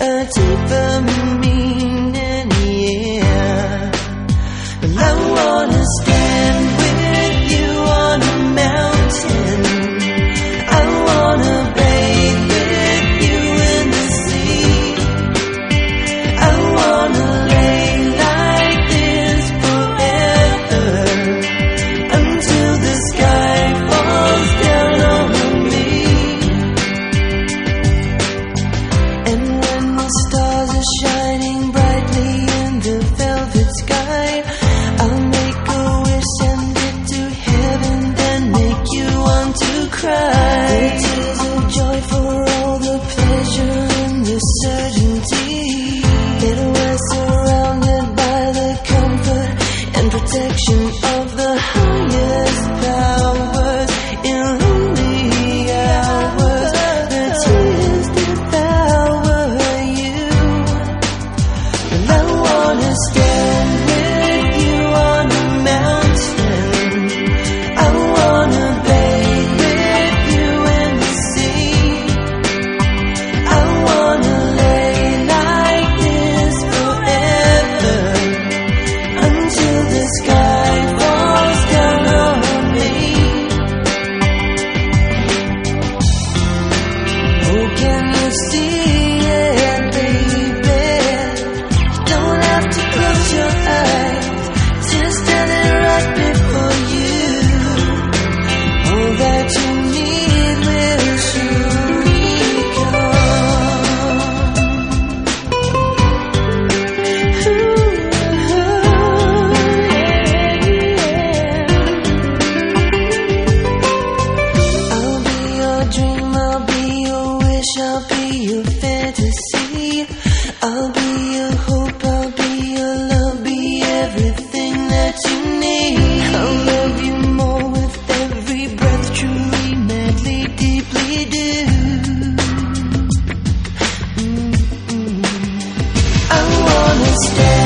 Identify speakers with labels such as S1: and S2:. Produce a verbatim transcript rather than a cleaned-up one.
S1: a deeper meaning, yeah. Well, I wanna stand with you on a mountain. I wanna bathe with you in the sea. I wanna lay like this forever until the sky falls down on me. And when the stars are shining brightly in the velvet sky, I'll make a wish, send it to heaven, then make you want to cry. The tears of joy for all the pleasure and the certainty that we're surrounded by the comfort and protection of the highest powers. In lonely hours, the tears devour you. And I wanna stand with you on a mountain. I wanna bathe with you in the sea. I wanna lay like this forever until the sky falls down on me. Oh, can you see it, baby? You don't have to close your eyes, just standing right before you. All that you need will surely come. I'll be your dream, I'll be your wish, I'll be your fantasy. I'll be your hope, I'll be your love, be everything that you need. I'll love you more with every breath, truly, madly, deeply do. Mm-mm. I wanna stay